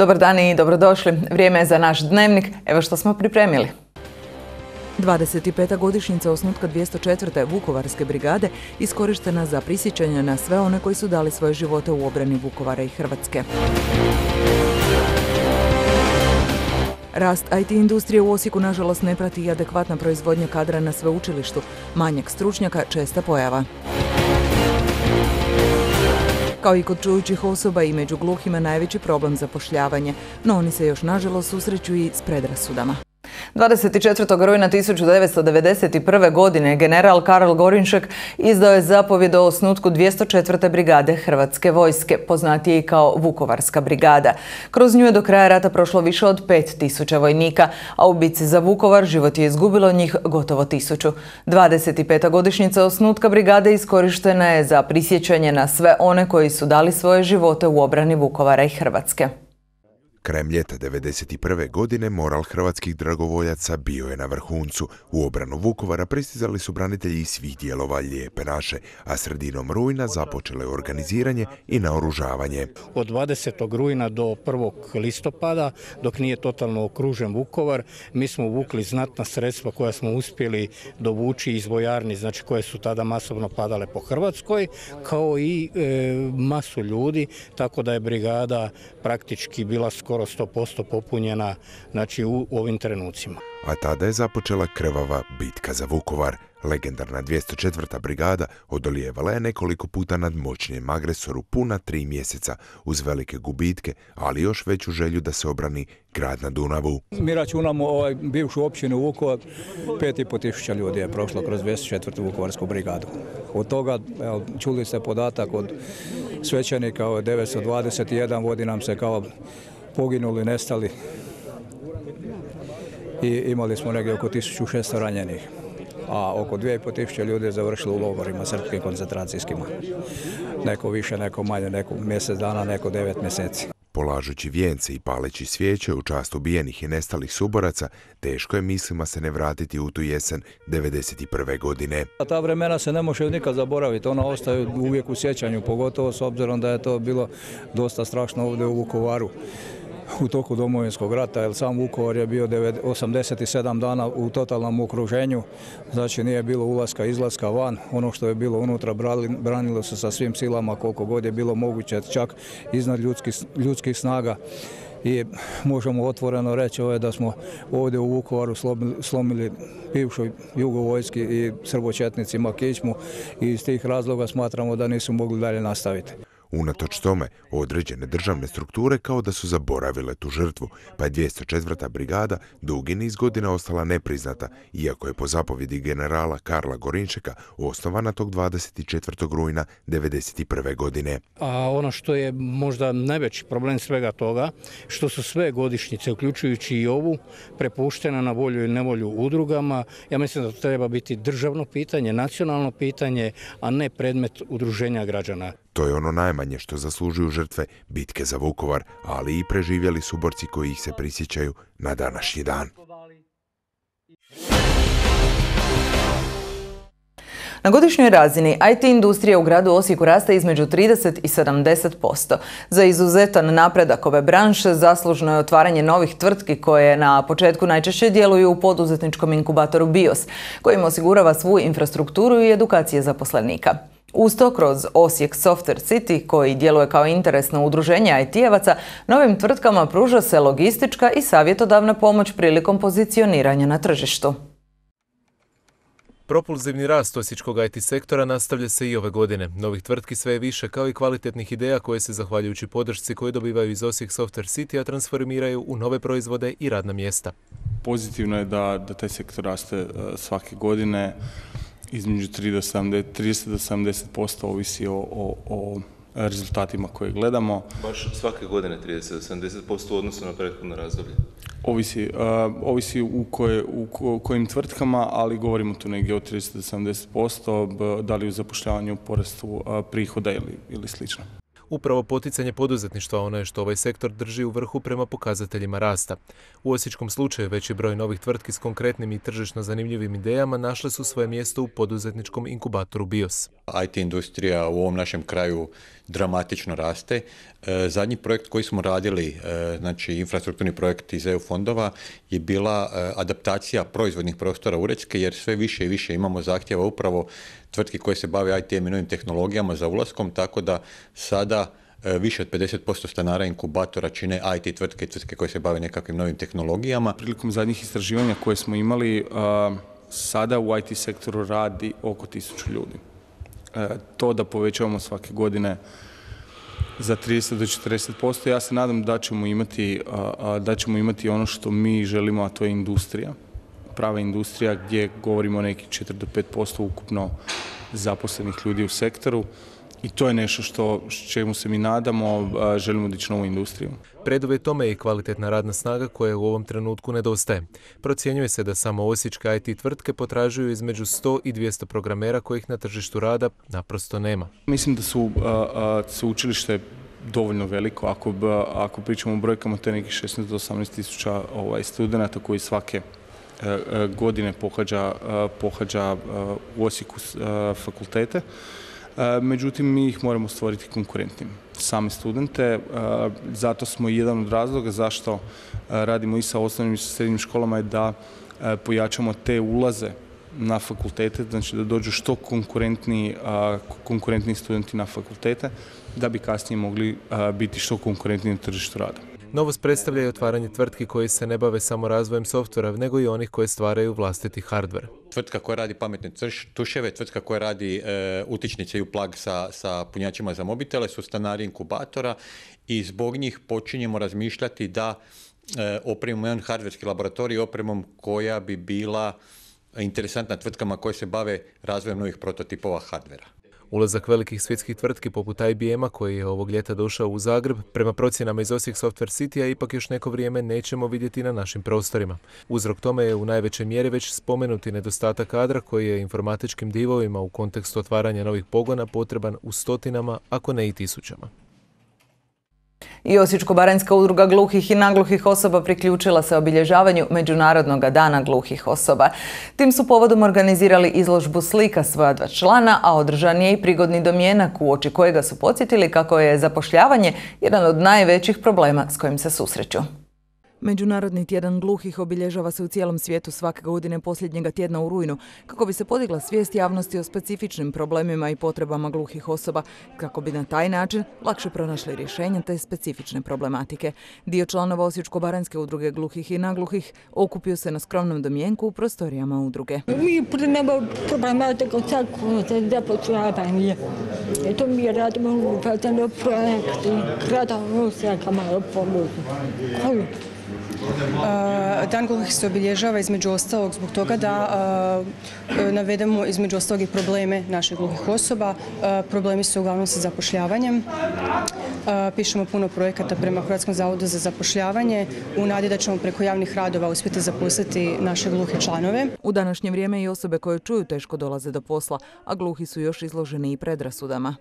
Dobar dan i dobrodošli. Vrijeme je za naš dnevnik. Evo što smo pripremili. 25. godišnjica osnutka 204. Vukovarske brigade iskorištena za prisjećanje na sve one koji su dali svoje živote u obrani Vukovara i Hrvatske. Rast IT industrije u Osijeku nažalost ne prati i adekvatna proizvodnja kadra na sveučilištu. Manjak stručnjaka česta pojava. Kao i kod čujućih osoba i među gluhima najveći problem zapošljavanje, no oni se još nažalost susreću i s predrasudama. 24. rujna 1991. godine general Karl Gorinšek izdao je zapovjed o osnutku 204. brigade Hrvatske vojske, poznatije i kao Vukovarska brigada. Kroz nju je do kraja rata prošlo više od 5000 vojnika, a u bitci za Vukovar život je izgubilo njih gotovo 1000. 25. godišnjica osnutka brigade iskorištena je za prisjećanje na sve one koji su dali svoje živote u obrani Vukovara i Hrvatske. Krajem ljeta 1991. godine moral hrvatskih dragovoljaca bio je na vrhuncu. U obranu Vukovara pristizali su branitelji iz svih dijelova Lijepe naše, a sredinom rujna započelo je organiziranje i naoružavanje. Od 20. rujna do 1. listopada, dok nije totalno okružen Vukovar, mi smo vukli znatna sredstva koja smo uspjeli dovući iz vojarni, znači koje su tada masovno padale po Hrvatskoj, kao i masu ljudi, tako da je brigada praktički bila skoro 100% popunjena, znači u ovim trenucima. A tada je započela krvava bitka za Vukovar. Legendarna 204. brigada odolijevala je nekoliko puta nadmoćnijem agresoru puna 3 mjeseca uz velike gubitke, ali još veću želju da se obrani grad na Dunavu. Mi računamo bivšu općinu Vukovar, 5500 ljudi je prošlo kroz 204. Vukovarsku brigadu. Od toga, čuli ste podatak od svećenika, 921 vodi nam se kao poginuli, nestali i imali smo negdje oko 1600 ranjenih, a oko 2500 ljudi je završilo u logorima srpskim koncentracijskima. Neko više, neko manje, neko mjesec dana, neko 9 mjeseci. Polažući vijence i paleći svijeće u čast ubijenih i nestalih suboraca, teško je mislima se ne vratiti u tu jesen 1991. godine. Ta vremena se ne može nikad zaboraviti, ona ostaje uvijek u sjećanju, pogotovo s obzirom da je to bilo dosta strašno ovdje u Vukovaru u toku Domovinskog rata, jer sam Vukovar je bio 87 dana u totalnom okruženju, znači nije bilo ulaska, izlaska van, ono što je bilo unutra branilo se sa svim silama koliko god je bilo moguće, čak iznad ljudskih snaga. I možemo otvoreno reći da smo ovdje u Vukovaru slomili bivšoj jugovojski i srbočetnicima kičmu i iz tih razloga smatramo da nisu mogli dalje nastaviti. Unatoč tome, određene državne strukture kao da su zaboravile tu žrtvu, pa je 204. brigada dugi niz godina ostala nepriznata, iako je po zapovjedi generala Karla Gorinšeka osnovana tog 24. rujna 1991. godine. A ono što je možda najveći problem svega toga, što su sve godišnjice, uključujući i ovu, prepuštena na volju i nevolju udrugama. Ja mislim da to treba biti državno pitanje, nacionalno pitanje, a ne predmet udruženja građana. To je ono najmanje što zaslužuju žrtve bitke za Vukovar, ali i preživjeli suborci koji ih se prisjećaju na današnji dan. Na godišnjoj razini IT industrija u gradu Osijeku raste između 30 i 70%. Za izuzetan napredak ove branše zaslužno je otvaranje novih tvrtki koje na početku najčešće djeluju u poduzetničkom inkubatoru BIOS, kojim osigurava svu infrastrukturu i edukacije zaposlenika. Uz to, kroz Osijek Software City, koji djeluje kao interesno udruženje IT-evaca, novim tvrtkama pruža se logistička i savjetodavna pomoć prilikom pozicioniranja na tržištu. Propulzivni rast osječkog IT sektora nastavlja se i ove godine. Novih tvrtki sve je više, kao i kvalitetnih ideja koje se, zahvaljujući podršci koje dobivaju iz Osijek Software City-a, transformiraju u nove proizvode i radna mjesta. Pozitivno je da taj sektor raste svake godine. Između 30 do 70% ovisi o rezultatima koje gledamo. Baš svake godine 30 do 70% u odnosu na prethodno razdoblje? Ovisi u kojim tvrtkama, ali govorimo tu negdje od 30 do 70%, da li u zapošljavanju, porastu prihoda ili slično. Upravo poticanje poduzetništva ono je što ovaj sektor drži u vrhu prema pokazateljima rasta. U osječkom slučaju veći broj novih tvrtki s konkretnim i tržišno zanimljivim idejama našle su svoje mjesto u poduzetničkom inkubatoru BIOS. IT industrija u ovom našem kraju dramatično raste. Zadnji projekt koji smo radili, znači infrastrukturni projekt iz EU fondova, je bila adaptacija proizvodnih prostora Uredske, jer sve više i više imamo zahtjeva upravo tvrtki koje se bave IT-em i novim tehnologijama za ulaskom, tako da sada više od 50% stanara inkubatora čine IT tvrtke i tvrtke koje se bave nekakvim novim tehnologijama. Prilikom zadnjih istraživanja koje smo imali, sada u IT sektoru radi oko 1000 ljudi. To da povećavamo svake godine za 30 do 40%, ja se nadam da ćemo imati ono što mi želimo, a to je industrija. Prava industrija gdje govorimo o nekih 4 do 5% ukupno zaposlenih ljudi u sektoru. I to je nešto čemu se mi nadamo, želimo dići novu industriju. Preduvjet tome je i kvalitetna radna snaga koja u ovom trenutku nedostaje. Procjenjuje se da samo osječke IT tvrtke potražuju između 100 i 200 programera kojih na tržištu rada naprosto nema. Mislim da su sveučilište dovoljno veliko. Ako pričamo o brojkama, to je nekih 16 do 18 tisuća studenata koji svake godine pohađa u Osijeku fakultete. Međutim, mi ih moramo stvoriti konkurentnim. Same studente, zato smo jedan od razloga zašto radimo i sa osnovnim i sa srednjim školama je da pojačamo te ulaze na fakultete, znači da dođu što konkurentniji studenti na fakultete, da bi kasnije mogli biti što konkurentniji na tržištu rada. Novost predstavlja i otvaranje tvrtki koje se ne bave samo razvojem softvera, nego i onih koje stvaraju vlastiti hardware. Tvrtka koja radi pametne tuševe, tvrtka koja radi utičnice i plug sa punjačima za mobitele su stanari inkubatora i zbog njih počinjemo razmišljati da opremimo jedan hardverski laboratorij opremom koja bi bila interesantna tvrtkama koje se bave razvojem novih prototipova hardvera. Ulazak velikih svjetskih tvrtki poput IBM-a koji je ovog ljeta došao u Zagreb, prema procjenama iz Osijek Software City-a ipak još neko vrijeme nećemo vidjeti na našim prostorima. Uzrok tome je u najvećoj mjeri već spomenuti nedostatak kadra koji je informatičkim divovima u kontekstu otvaranja novih pogona potreban u stotinama, ako ne i tisućama. I Osječko-baranjska udruga gluhih i nagluhih osoba priključila se obilježavanju Međunarodnog dana gluhih osoba. Tim su povodom organizirali izložbu slika svoja 2 člana, a održan je i prigodni domjenak uoči kojega su podsjetili kako je zapošljavanje jedan od najvećih problema s kojim se susreću. Međunarodni tjedan gluhih obilježava se u cijelom svijetu svake godine posljednjega tjedna u rujnu, kako bi se podigla svijest javnosti o specifičnim problemima i potrebama gluhih osoba, kako bi na taj način lakše pronašli rješenja te specifične problematike. Dio članova Osječko-baranjske udruge gluhih i nagluhih okupio se na skromnom domjenku u prostorijama udruge. Mi imamo problematiku zapošljavanja. To mi radimo u projekti, radimo se malo pomoći. Dan gluhih se obilježava između ostalog zbog toga da navedemo između ostalog i probleme naših gluhih osoba. Problemi su uglavnom sa zapošljavanjem. Pišemo puno projekata prema Hrvatskom zavodu za zapošljavanje u nadi da ćemo preko javnih radova uspjeti zaposliti naše gluhe članove. U današnje vrijeme i osobe koje čuju teško dolaze do posla, a gluhi su još izloženi i predrasudama.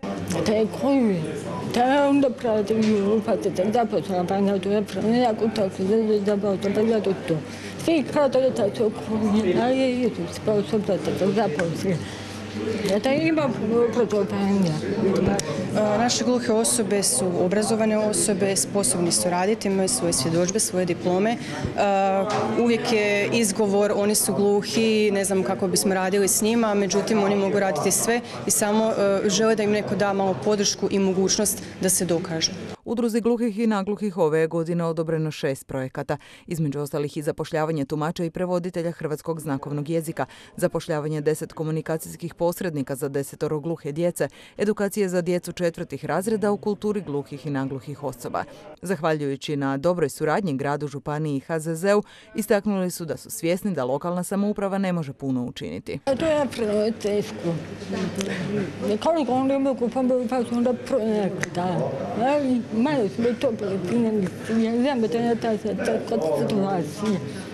Naše gluhe osobe su obrazovane osobe, sposobni su raditi, imaju svoje svjedodžbe, svoje diplome. Uvijek je izgovor, oni su gluhi, ne znam kako bismo radili s njima, međutim oni mogu raditi sve i samo žele da im neko da malo podršku i mogućnost da se dokažu. Udruzi gluhih i nagluhih ove je godine odobreno 6 projekata, između ostalih i zapošljavanje tumača i prevoditelja hrvatskog znakovnog jezika, zapošljavanje 10 komunikacijskih posrednika za 10 gluhe djece, edukacije za djecu 4. razreda u kulturi gluhih i nagluhih osoba. Zahvaljujući na dobroj suradnji gradu, županiji i HZZ-u, istaknuli su da su svjesni da lokalna samouprava ne može puno učiniti. To je teško. Koliko oni mogu pomoći onda projekta. Malo smo to pripremili, znam da je ta situacija.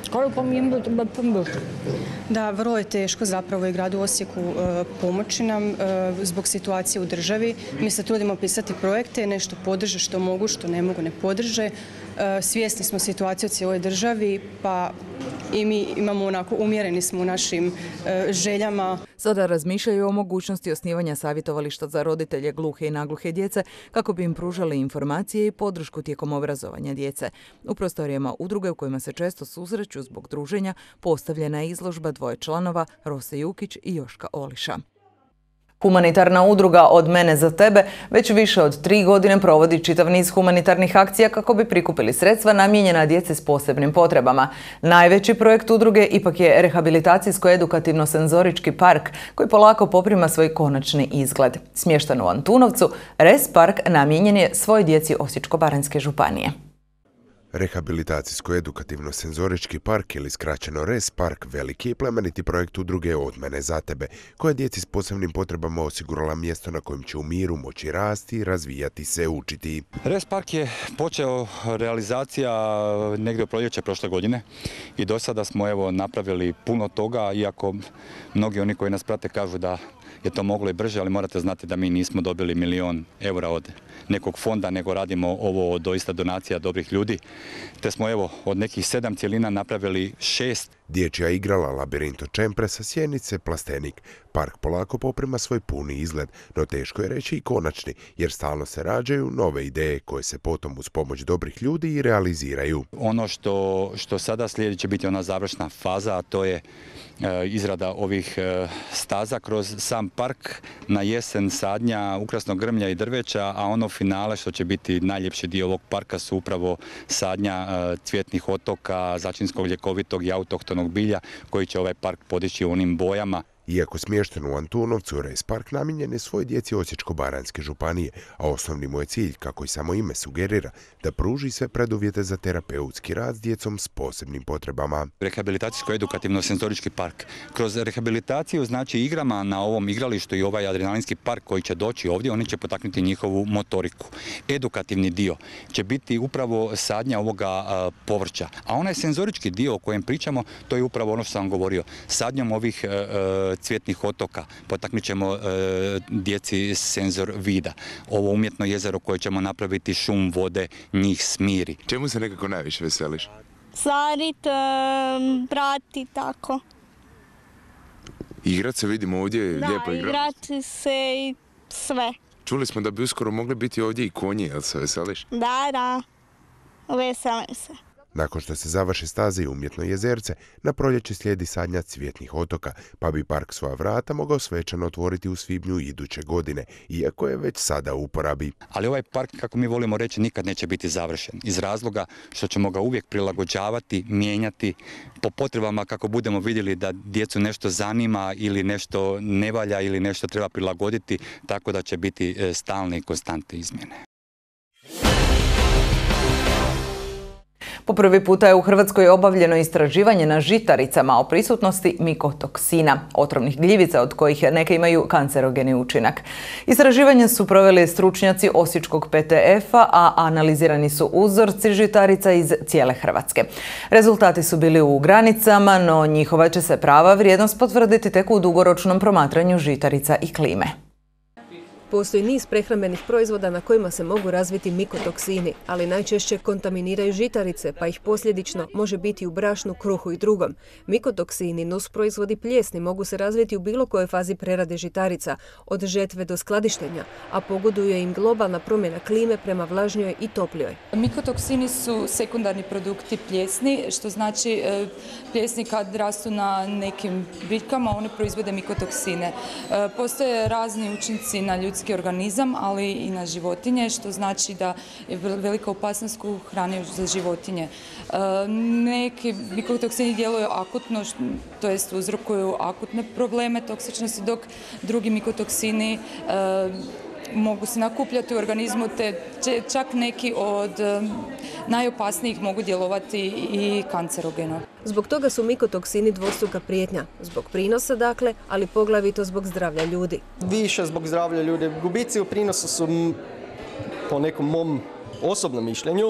Koliko mi treba pomoći? Da, vrlo je teško zapravo i gradu Osijeku pomoći nam zbog situacije u državi. Mi se trudimo pisati projekte, nešto podrže što mogu, što ne mogu, ne podrže. Svjesni smo situacije u cijeloj državi, pa i mi imamo onako, umjereni smo u našim željama. Sada razmišljaju o mogućnosti osnivanja savjetovališta za roditelje gluhe i nagluhe djece kako bi im pružali informacije i podršku tijekom obrazovanja djece. U prostorijama udruge u kojima se često susreću zbog druženja postavljena je izložba dvoje članova, Rose Jukić i Joška Oliša. Humanitarna udruga Od mene za tebe već više od 3 godine provodi čitav niz humanitarnih akcija kako bi prikupili sredstva namijenjena djeci s posebnim potrebama. Najveći projekt udruge ipak je rehabilitacijsko-edukativno-senzorički park koji polako poprima svoj konačni izgled. Smješten u Antunovcu, RES park namijenjen je svoj djeci Osječko-baranjske županije. Rehabilitacijsko-edukativno-senzorički park ili skraćeno RES park veliki i plemeniti projekt udruge Od mene za tebe, koja djeci s posebnim potrebama osigurala mjesto na kojem će u miru moći rasti, razvijati se, učiti. RES park je počeo realizacija negdje u proljeće prošle godine i do sada smo napravili puno toga, iako mnogi oni koji nas prate kažu da je to moglo i brže, ali morate znati da mi nismo dobili €1 000 od nekog fonda, nego radimo ovo od doista donacija dobrih ljudi. Te smo od nekih 7 cjelina napravili 6. Dječja igrala, labirint od čempresa, sjenice, plastenik. Park polako poprima svoj puni izgled, no teško je reći i konačni, jer stalno se rađaju nove ideje koje se potom uz pomoć dobrih ljudi i realiziraju. Ono što sada slijedi će biti ona završna faza, a to je izrada ovih staza kroz sam park, na jesen sadnja ukrasnog grmlja i drveća, a ono finale što će biti najljepši dio ovog parka su upravo sadnja cvjetnih otoka, začinskog ljekovitog i autohtonog bilja koji će ovaj park podići u onim bojama. Iako smješten u Antunovcu, RES park namijenjen je svoj djeci Osječko-baranjske županije, a osnovni mu je cilj, kako i samo ime sugerira, da pruži sve preduvjete za terapeutski rad s djecom s posebnim potrebama. Rehabilitacijsko-edukativno-senzorički park. Kroz rehabilitaciju, znači igrama na ovom igralištu i ovaj adrenalinski park koji će doći ovdje, oni će potaknuti njihovu motoriku. Edukativni dio će biti upravo sadnja ovoga povrća, a onaj senzorički dio o kojem pričamo, to je upravo ono što sam govorio, sadnjom ovih cvjetnih otoka, potaknut ćemo djeci senzor vida. Ovo umjetno jezero koje ćemo napraviti, šum vode, njih smiri. Čemu se nekako najviše veseliš? Sadit, brati, tako. Igrat se vidimo ovdje, lijepo igrati. Da, igrati se i sve. Čuli smo da bi uskoro mogli biti ovdje i konji, jel se veseliš? Da, veselim se. Nakon što se završi staze i umjetno jezerce, na proljeće slijedi sadnja cvjetnih otoka, pa bi park svoja vrata mogao svečano otvoriti u svibnju iduće godine, iako je već sada u uporabi. Ali ovaj park, kako mi volimo reći, nikad neće biti završen, iz razloga što ćemo ga uvijek prilagođavati, mijenjati po potrebama kako budemo vidjeli da djecu nešto zanima ili nešto ne valja ili nešto treba prilagoditi, tako da će biti stalne i konstantne izmjene. Po prvi puta je u Hrvatskoj obavljeno istraživanje na žitaricama o prisutnosti mikotoksina, otrovnih gljivica od kojih neke imaju kancerogeni učinak. Istraživanje su proveli stručnjaci Osječkog PTF-a, a analizirani su uzorci žitarica iz cijele Hrvatske. Rezultati su bili u granicama, no njihova će se prava vrijednost potvrditi tek u dugoročnom promatranju žitarica i klime. Postoji niz prehrambenih proizvoda na kojima se mogu razviti mikotoksini, ali najčešće kontaminiraju žitarice, pa ih posljedično može biti u brašnu, kruhu i drugom. Mikotoksini, nusproizvodi plijesni, mogu se razviti u bilo kojoj fazi prerade žitarica, od žetve do skladištenja, a pogoduje im globalna promjena klime prema vlažnjoj i toplijoj. Mikotoksini su sekundarni produkti plijesni, što znači plijesni kad rastu na nekim biljkama, one proizvode mikotoksine. Postoje razni učinci na ljudski organizam, ali i na životinje, što znači da je velika opasnost u hrani za životinje. Neki mikotoksini djeluju akutno, to jest uzrokuju akutne probleme toksičnosti, dok drugi mikotoksini mogu se nakupljati u organizmu, te čak neki od najopasnijih mogu djelovati i kancerogeno. Zbog toga su mikotoksini dvostruka prijetnja. Zbog prinosa, dakle, ali poglavito zbog zdravlja ljudi. Više zbog zdravlja ljudi. Gubici u prinosu su, po nekom mom osobnom mišljenju,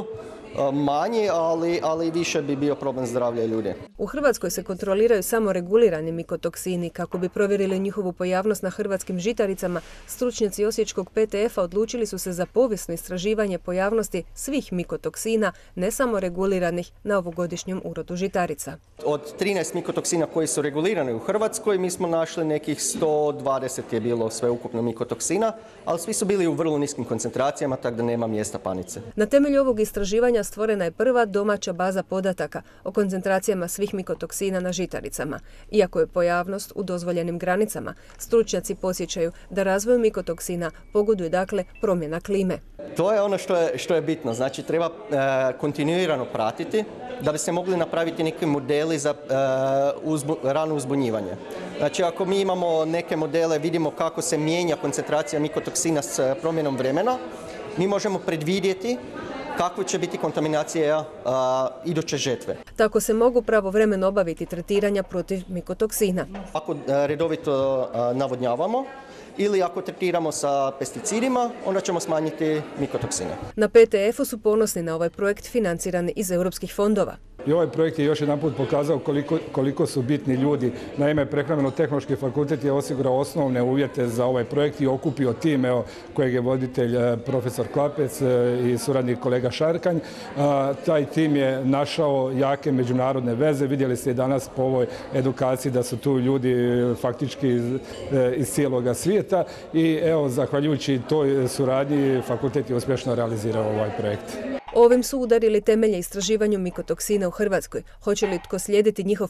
manji, ali više bi bio problem zdravlja ljudi. U Hrvatskoj se kontroliraju samo regulirani mikotoksini. Kako bi provjerili njihovu pojavnost na hrvatskim žitaricama, stručnjaci osječkog PTF-a odlučili su se za povijesno istraživanje pojavnosti svih mikotoksina, ne samo reguliranih na ovogodišnjem urodu žitarica. Od 13 mikotoksina koji su regulirani u Hrvatskoj, mi smo našli nekih 120 je bilo sveukupno mikotoksina, ali svi su bili u vrlo niskim koncentracijama, tako da nema mjesta panice. Na temelju ovog istraživanja stvorena je prva domaća baza podataka o koncentracijama svih mikotoksina na žitaricama. Iako je pojavnost u dozvoljenim granicama, stručnjaci podsjećaju da razvoju mikotoksina pogoduje dakle promjena klime. To je ono što je bitno. Znači, treba kontinuirano pratiti da bi se mogli napraviti neki modeli za rano uzbunjivanje. Znači, ako mi imamo neke modele, vidimo kako se mijenja koncentracija mikotoksina s promjenom vremena, mi možemo predvidjeti kakva će biti kontaminacija iduće žetve. Tako se mogu pravovremeno obaviti tretiranja protiv mikotoksina. Ako redovito navodnjavamo ili ako tretiramo sa pesticidima, onda ćemo smanjiti mikotoksine. Na PTF-u su ponosni na ovaj projekt financiran iz europskih fondova. I ovaj projekt je još jedan put pokazao koliko su bitni ljudi. Naime, Prehrambeno-tehnološki fakultet je osigurao osnovne uvjete za ovaj projekt i okupio tim kojeg je voditelj profesor Klapec i suradnik kolega Šarkanj. Taj tim je našao jake međunarodne veze. Vidjeli ste i danas po ovoj edukaciji da su tu ljudi faktički iz cijeloga svijeta i evo, zahvaljujući toj suradnji fakultet je uspješno realizirao ovaj projekt. Ovim su udarili temelje istraživanju mikotoksina u Hrvatskoj. Hoće li tko slijediti njihov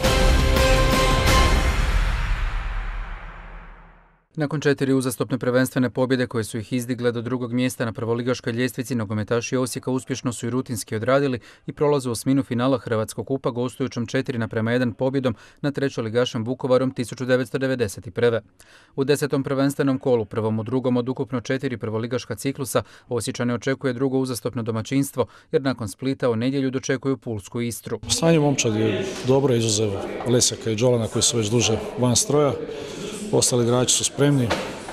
Nakon 4 uzastopne prvenstvene pobjede koje su ih izdigle do drugog mjesta na prvoligaškoj ljestvici, nogometaši Osijeka uspješno su i rutinski odradili i prolaze u osminu finala Hrvatskog kupa gostujućom 4:1 pobjedom na trećoligašem Vukovarom 1991. U 10. prvenstvenom kolu, prvom u drugom od ukupno 4 prvoligaška ciklusa, Osječane očekuje drugo uzastopno domaćinstvo, jer nakon Splita u nedjelju dočekuju pulsku Istru. Stanje momčadi je dobro, izuzev Lesjaka i Đolana koji su već duže van stroja. Ostali igrači su spremni,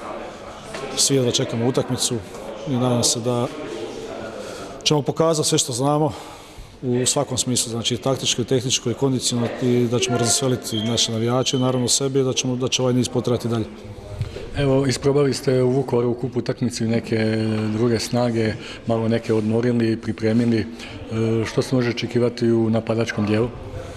svi jedva čekamo utakmicu i nadam se da ćemo pokazati sve što znamo u svakom smislu, znači taktički, tehnički i kondicionalno, i da ćemo razveseliti naše navijače, naravno sebi, i da će ovaj niz potrajati dalje. Evo, isprobali ste u Vukovaru u kupu utakmicu i neke druge snage, malo neke odmorili, pripremili. Što se može očekivati u napadačkom dijelu?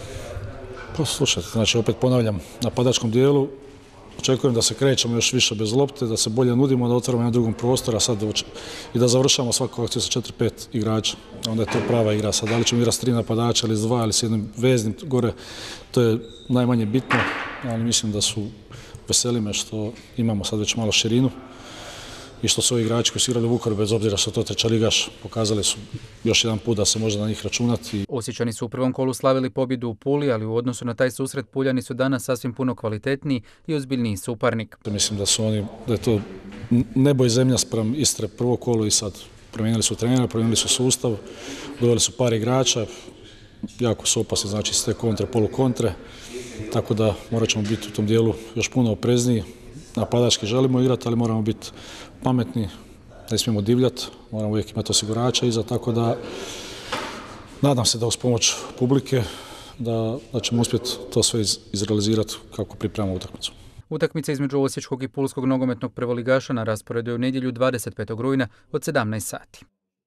Pa slušajte, znači opet ponavljam, napadačkom dijelu očekujem da se krećemo još više bez lopte, da se bolje nudimo, da otvorimo na drugom prostoru i da završamo svaku akciju sa 4-5 igrača. Onda je to prava igra. Sad, da li ćemo igrati s 3 napadača ili s 2 ili s jednim veznim gore, to je najmanje bitno, ali mislim da su veseli me što imamo sad već malo širinu i što su ovi igrači koji su igrali u Vukovaru, bez obzira što to trećaligaš, pokazali su još jedan put da se može na njih računati. Osječani su u prvom kolu slavili pobjedu u Puli, ali u odnosu na taj susret Puljani su danas sasvim puno kvalitetniji i ozbiljniji suparnik. Mislim da je to nebo i zemlja spram Istre prvo kolo i sad. Promijenili su trenera, promijenili su sustav, doveli su par igrača, jako su opasni, znači sve kontre, polukontre, tako da morat ćemo biti u tom dijelu još puno oprezniji. Napadački želimo igrati, ali moramo biti pametni, ne smijemo divljati, moramo uvijek imati osigurača iza, tako da nadam se da uz pomoć publike da ćemo uspjeti to sve izrealizirati kako pripremamo utakmicu. Utakmica između osječkog i pulskog nogometnog prvoligaša na rasporedu je u nedjelju 25. rujna od 17 sati.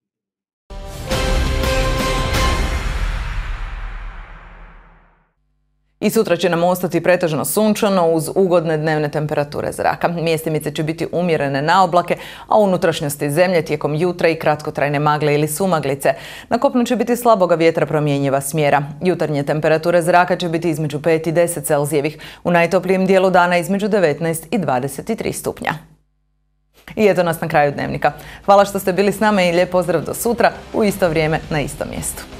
I sutra će nam ostati pretežno sunčano uz ugodne dnevne temperature zraka. Mjestimice će biti umjerene na oblake, a u unutrašnjosti zemlje tijekom jutra i kratkotrajne magle ili sumaglice. Na kopnu će biti slaboga vjetra promjenjiva smjera. Jutarnje temperature zraka će biti između 5 i 10 Celzijevih, u najtoplijem dijelu dana između 19 i 23 stupnja. I eto nas na kraju dnevnika. Hvala što ste bili s nama i lijep pozdrav do sutra u isto vrijeme na istom mjestu.